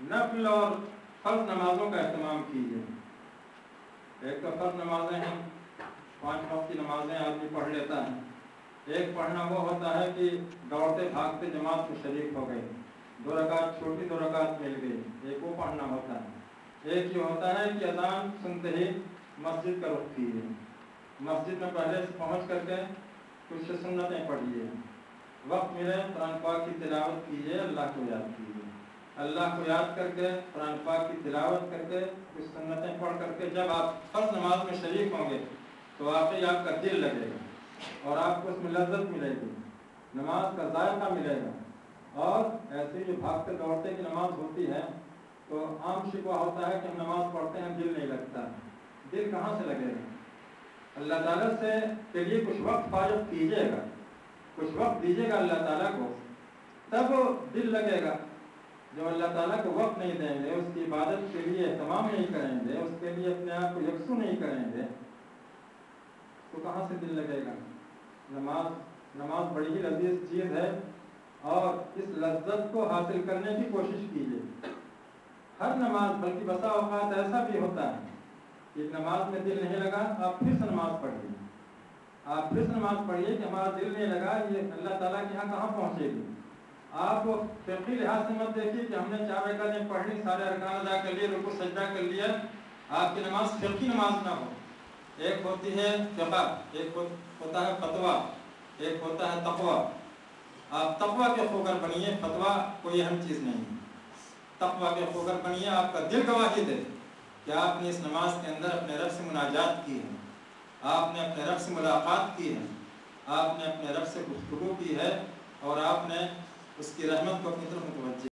نفل اور فرض نمازوں کا اہتمام کیجیے۔ ایک تو فرض نمازیں ہیں، 5 وقت کی نمازیں آدمی پڑھ لیتا ہے۔ ایک پڑھنا وہ ہوتا ہے کہ دوڑتے بھاگتے جماعت میں شریک ہو گئے، 2 رکعت چھوٹی 2 رکعت مل گئی، ایک وہ پڑھنا ہوتا ہے۔ ایک یہ ہوتا ہے کہ اذان سنتے ہی مسجد کا رخ کیجیے، مسجد میں پہلے سے پہنچ کر کے کچھ سنتیں پڑھیے، وقت ملے قرآن پاک کی تلاوت کیجیے، اللہ کو یاد کیجیے، اللہ کو یاد کر کے قرآن پاک کی تلاوت کر کے کچھ سنتیں پڑھ کر کے جب آپ فرض نماز میں شریک ہوں گے تو واقعی آپ کا دل لگے گا اور آپ کو اس میں لذت ملے گی، نماز کا ذائقہ ملے گا۔ اور ایسے جو بھاگتے دوڑتے کی نماز ہوتی ہے تو عام شکوہ ہوتا ہے کہ ہم نماز پڑھتے ہیں دل نہیں لگتا، دل کہاں سے لگے گا؟ اللہ تعالیٰ سے کے لیے کچھ وقت فارغ کیجیے گا، کچھ وقت دیجیے گا اللہ تعالیٰ کو، تب دل لگے گا۔ جب اللہ تعالیٰ کو وقت نہیں دیں گے، اس کی عبادت کے لیے اہتمام نہیں کریں گے، اس کے لیے اپنے آپ کو یکسو نہیں کریں گے تو کہاں سے دل لگے گا؟ نماز بڑی ہی لذیذ چیز ہے اور اس لذت کو حاصل کرنے کی کوشش کیجیے۔ ہر نماز، بلکہ بسا اوقات ایسا بھی ہوتا ہے کہ نماز میں دل نہیں لگا، آپ پھر سے نماز پڑھیے، آپ پھر سے نماز پڑھیے کہ ہمارا دل نہیں لگا، یہ اللہ تعالیٰ کے یہاں کہاں پہنچے گی۔ آپ فقہی لحاظ سے مت دیکھیے کہ ہم نے 4 رکعتیں پڑھ لی، سارے ارکان ادا کر لیے، رکوع سجدہ کر لیا، آپ کی نماز فقہی نماز نہ ہو۔ ایک ہوتی ہے فقہ، ایک ہوتا ہے فتویٰ، ایک ہوتا ہے تقویٰ۔ آپ تقویٰ کے خوگر بنیے، فتویٰ کوئی اہم چیز نہیں ہے۔ تقویٰ کے خوگر بنیے، آپ کا دل گواہی دے کہ آپ نے اس نماز کے اندر اپنے رب سے مناجات کی ہے، آپ نے اپنے رب سے ملاقات کی ہے، آپ نے اپنے رب سے گفتگو کی ہے اور آپ نے اس کی رحمت کو اپنی طرف متوجہ